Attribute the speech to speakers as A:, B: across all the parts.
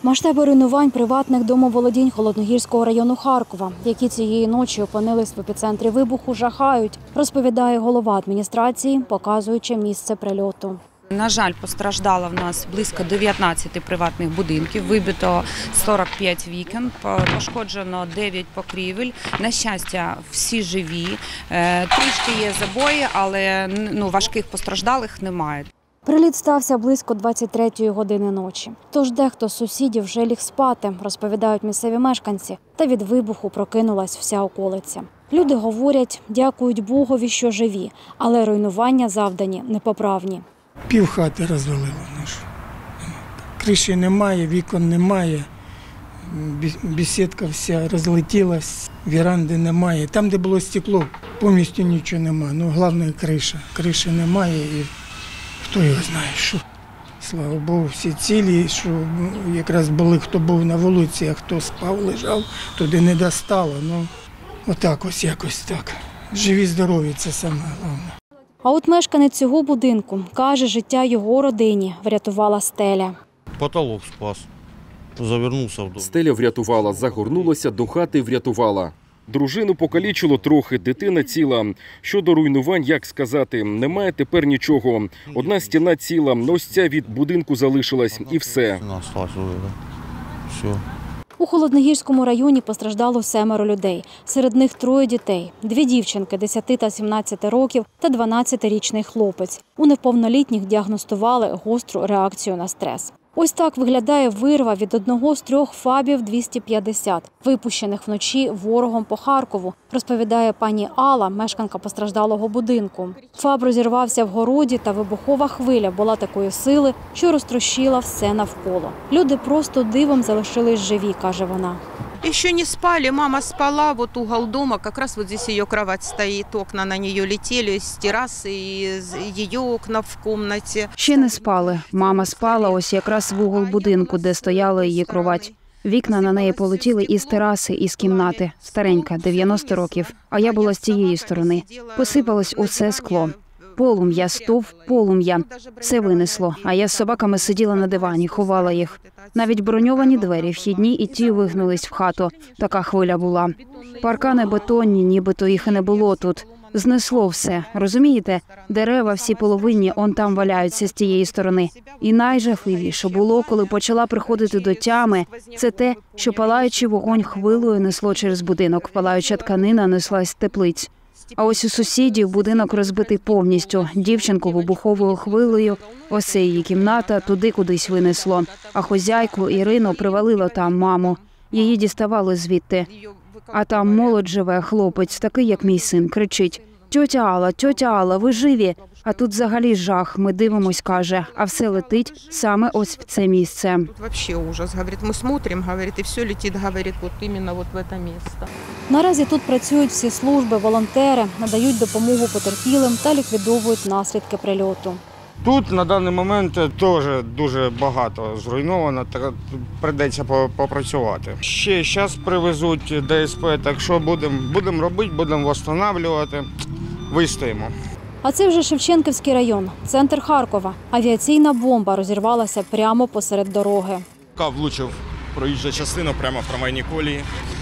A: Масштаби руйнувань приватних домоволодінь Холодногірського району Харкова, які цієї ночі опинились в епіцентрі вибуху, жахають, розповідає голова адміністрації, показуючи місце прильоту.
B: На жаль, постраждало в нас близько 19 приватних будинків, вибито 45 вікон, пошкоджено 9 покрівель. На щастя, всі живі, трішки є забої, але важких постраждалих немає.
A: Приліт стався близько 23-ї години ночі. Тож дехто з сусідів вже ліг спати, розповідають місцеві мешканці. Та від вибуху прокинулась вся околиця. Люди говорять, дякують Богові, що живі, але руйнування завдані непоправні.
C: Півхати розвалило нашу. Криші немає, вікон немає, бесідка вся розлетілась, віранди немає. Там, де було стекло, повністю нічого немає. Головне криша. Криші немає і хто його знає, що. Слава Богу, всі цілі, що якраз були, хто був на вулиці, а хто спав, лежав, туди не достало. Отак ось якось так. Живі, здорові – це саме головне.
A: А от мешканець цього будинку каже, життя його родині врятувала стеля.
D: Потолок спас, завернувся в дом.
E: Стеля врятувала, загорнулася, до хати врятувала. Дружину покалічило трохи, дитина ціла. Щодо руйнувань, як сказати, немає тепер нічого. Одна стіна ціла, ось ця від будинку залишилась і все.
A: У Холодногірському районі постраждало 7 людей. Серед них 3 дітей. 2 дівчинки 10 та 17 років та 12-річний хлопець. У неповнолітніх діагностували гостру реакцію на стрес. Ось так виглядає вирва від одного з 3 ФАБів-250, випущених вночі ворогом по Харкову, розповідає пані Алла, мешканка постраждалого будинку. ФАБ розірвався в городі, та вибухова хвиля була такої сили, що розтрощила все навколо. Люди просто дивом залишились живі, каже вона.
F: Еще не спали, мама спала, вот угол дома, как раз вот здесь ее кровать стоит, окна на нее летели с террасы, и ее окна в комнате.
G: Ще не спали. Мама спала ось якраз в угол будинку, де стояла її кровать. Вікна на неї полетіли із тераси, із кімнати. Старенька, 90 років. А я була з цієї сторони. Посипалось усе скло. Полум'я, стовп, полум'я. Все винесло. А я з собаками сиділа на дивані, ховала їх. Навіть броньовані двері вхідні і ті вигнулись в хату. Така хвиля була. Паркани бетонні, нібито їх і не було тут. Знесло все, розумієте? Дерева всі половинні, он там валяються з тієї сторони. І найжахливіше було, коли почала приходити до тями, це те, що палаючий вогонь хвилою несло через будинок, палаюча тканина неслась з теплиць. А ось у сусідів будинок розбитий повністю. Дівчинку вибуховою хвилею, ось це її кімната, туди кудись винесло. А хозяйку Ірину привалило там маму. Її діставали звідти. А там молодь живе, хлопець, такий, як мій син, кричить: тьотя Алла, ви живі? А тут взагалі жах, ми дивимось, каже, а все летить саме ось в це місце.
F: Тут вообще ужас, говорит, мы смотрим, говорит, и все летит, говорит, вот именно вот в это место.
A: Наразі тут працюють всі служби, волонтери, надають допомогу потерпілим та ліквідовують наслідки прильоту.
H: Тут на даний момент теж дуже багато зруйновано, так прийдеться попрацювати. Ще зараз привезуть ДСП, так що будемо робити, будемо відновлювати, вистоїмо.
A: А це вже Шевченківський район, центр Харкова. Авіаційна бомба розірвалася прямо посеред дороги.
D: Влучив проїжджа частина прямо в трамвайній колії.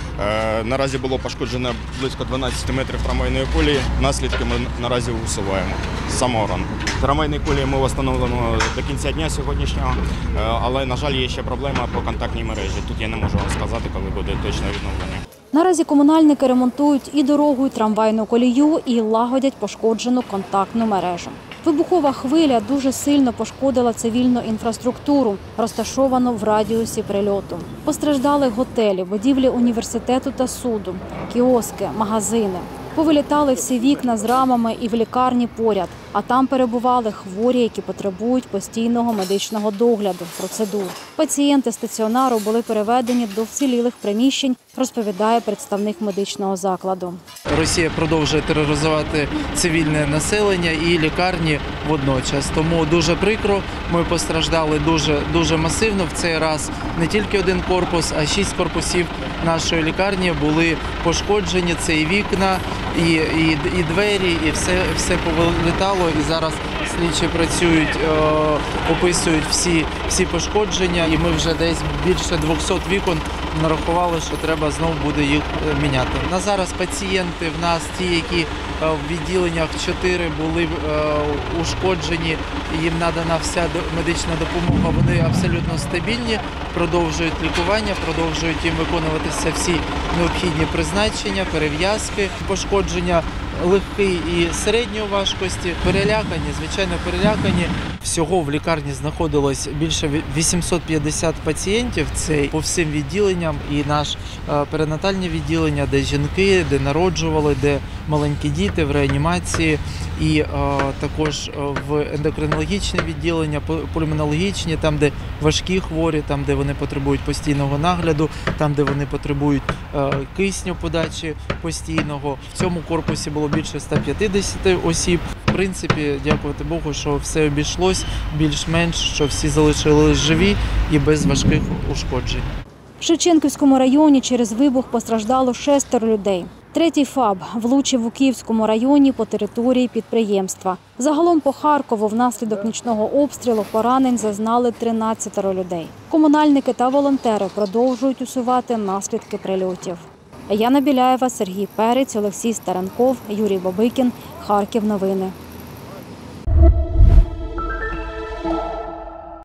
D: Наразі було пошкоджено близько 12 метрів трамвайної колії. Наслідки ми наразі усуваємо з самого ранку. Трамвайні колії ми встановимо до кінця дня сьогоднішнього, але, на жаль, є ще проблема по контактній мережі. Тут я не можу вам сказати, коли буде точне відновлення.
A: Наразі комунальники ремонтують і дорогу, і трамвайну колію, і лагодять пошкоджену контактну мережу. Вибухова хвиля дуже сильно пошкодила цивільну інфраструктуру, розташовану в радіусі прильоту. Постраждали готелі, будівлі університету та суду, кіоски, магазини. Повилітали всі вікна з рамами і в лікарні поряд, а там перебували хворі, які потребують постійного медичного догляду, процедур. Пацієнти стаціонару були переведені до вцілілих приміщень, розповідає представник медичного закладу.
I: Росія продовжує тероризувати цивільне населення і лікарні водночас. Тому дуже прикро, ми постраждали дуже масивно. В цей раз не тільки один корпус, а 6 корпусів нашої лікарні були пошкоджені. Це і вікна, і двері, і все повилітало. І зараз слідчі працюють, описують всі пошкодження, і ми вже десь більше 200 вікон нарахували, що треба знову буде їх міняти. На зараз пацієнти в нас, ті, які в відділеннях 4 були ушкоджені, їм надана вся медична допомога, вони абсолютно стабільні, продовжують лікування, продовжують їм виконуватися всі необхідні призначення, перев'язки, пошкодження легкі і середньої важкості, перелякані, звичайно перелякані. Всього в лікарні знаходилось більше 850 пацієнтів, це по всім відділенням, і наше перинатальне відділення, де жінки, де народжували, де маленькі діти в реанімації, і також в ендокринологічне відділення, пульмонологічні, там, де важкі хворі, там, де вони потребують постійного нагляду, там, де вони потребують кисню подачі постійного. В цьому корпусі було більше 150 осіб. В принципі, дякувати Богу, що все обійшлось більш-менш, що всі залишились живі і без важких ушкоджень.
A: В Шевченківському районі через вибух постраждало 6 людей. Третій ФАБ влучив у Київському районі по території підприємства. Загалом по Харкову внаслідок нічного обстрілу поранень зазнали 13 людей. Комунальники та волонтери продовжують усувати наслідки прильотів. Яна Біляєва, Сергій Перець, Олексій Старенков, Юрій Бабикін. Харків новини.